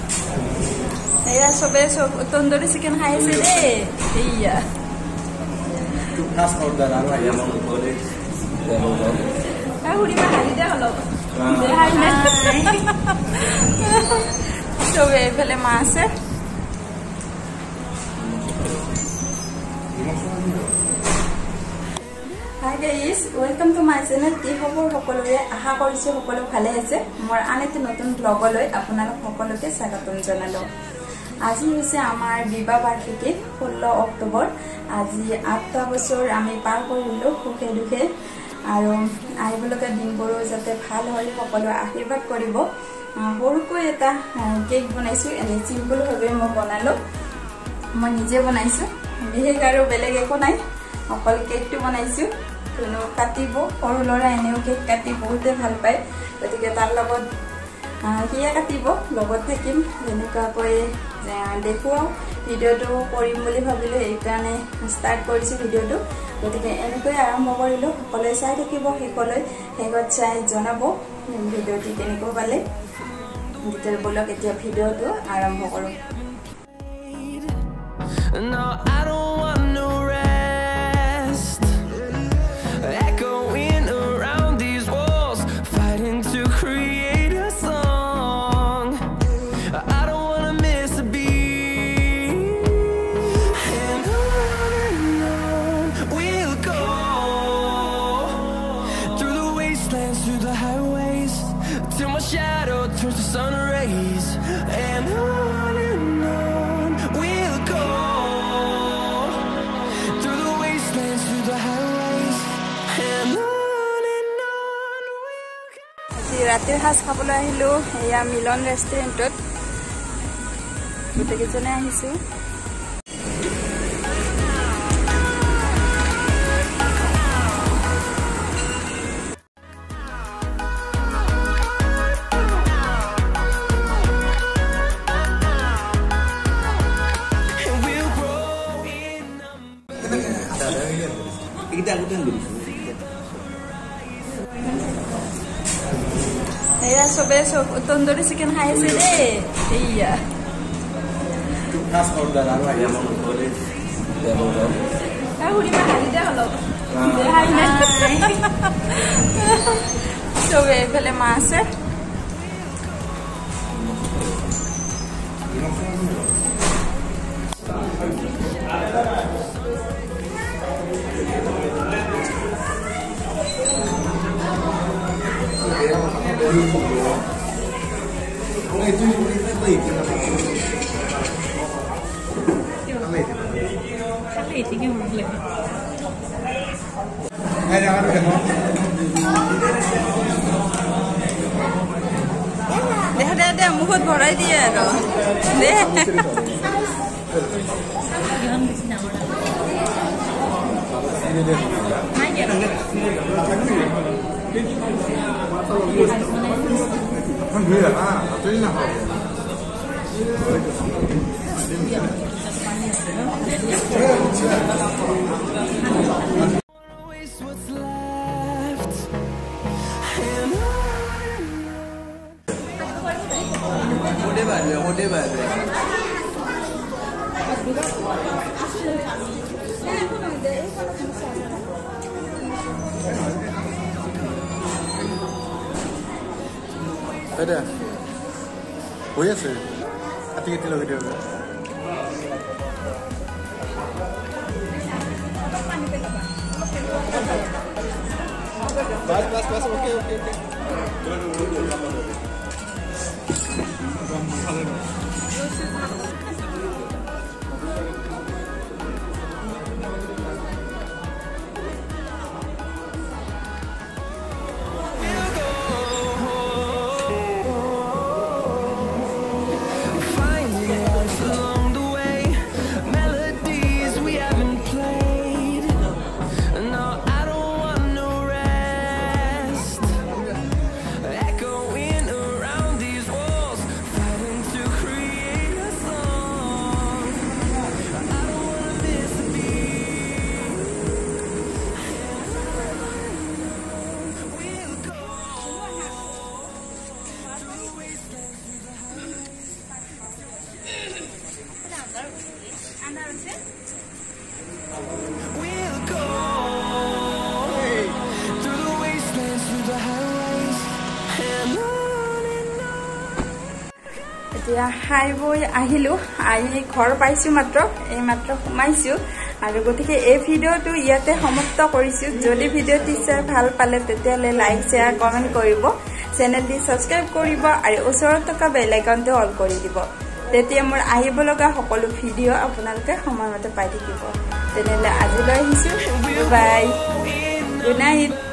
এয়া সবে তন্দুরি চিকেন খাইছে দে এইয়া টু ফাস্ট অর্ডার আর আইয়া মন করে দেবো হুড়ি মা হাই দে হলো দে হাই না সবে ফেলে মা আছে Hi guys, welcome to my channel. কি খবৰ সকলোৰে আশা কৰিছো সকলো ভালে আছে মোৰ আনতে নতুন ব্লগলৈ আপোনালোক সকলোকে স্বাগতম জনালো আজি হৈছে আমাৰ বিবাহ বাৰ্ষিকী 16 অক্টোবৰ আজি 8টা বছৰ আমি পাৰ কৰিলো সুখে দুখে আৰু আহিবলগা দিনবোৰ যাতে ভাল হয় সকলো আশীৰ্বাদ কৰিব সৰুকৈ এটা কেক বনাইছো এনে চিম্পল ভাৱে মই বনালো মই নিজে বনাইছো বিশেষ আৰু বেলেগ একো নাই অকল কেকটো বনাইছো কোনো কাটিব সৰু লৰা এনেও কেক কাটি বহুতে ভাল পায় গতিকে তাৰ লগত কিয়া কাটিব লগত থাকিম যেনেকৈ দেখুৱাও ভিডিওটো কৰিম বুলি ভাবিলো এই কাৰণে ষ্টাৰ্ট কৰিছো ভিডিওটো গতিকে এনেকৈ আৰম্ভ কৰিলো সকলোৱে চাই থাকিব সকলোৱে হেগত চাই জনাব ভিডিওটি কেনেকৈ পালে ডিটেইল ব্লগ এতিয়া ভিডিওটো আৰম্ভ কৰো No, I don't want no rest. Echoing around these walls, fighting to create a song. I don't want to miss a beat. And on we'll go through the wastelands, through the highways, till my shadow turns to sun rays. And on we'll go. ৰাতিৰ হাজ খাবলৈ আহিলো এয়া মিলন ৰেষ্টুৰেণ্টত গোটেইজনে আহিছো এয়া সবে tandoori chicken খাইছে দে এইয়া টু ফাস্ট অর্ডার আর আইয়া মন করে দেবো হুড়ি মা হাই দে হলো দে হাই না সবে ফেলে মা আছে দে মুখত ভৰাই দিয়ে আৰু দে Ada. Oh ya sih. Hati-hati lagi dia. Pas, oke. Echoing around these walls, fighting to create a song. এতিয়া খাই বৈ আহিলোঁ আহি ঘৰ পাইছোঁ মাত্ৰ এই মাত্ৰ সোমাইছোঁ আৰু গতিকে এই ভিডিঅ'টো ইয়াতে সমাপ্ত কৰিছোঁ যদি ভিডিঅ'টি চাই ভাল পালে তেতিয়াহ'লে লাইক শ্বেয়াৰ কমেণ্ট কৰিব চেনেলটি ছাবস্ক্ৰাইব কৰিব আৰু ওচৰত থকা বেল আইকনটো অল কৰি দিব তেতিয়া মোৰ আহিব লগা সকলো ভিডিঅ' আপোনালোকে সময়মতে পাই থাকিব তেনেহ'লে আজিলৈ আহিছোঁ বাই গুড নাইট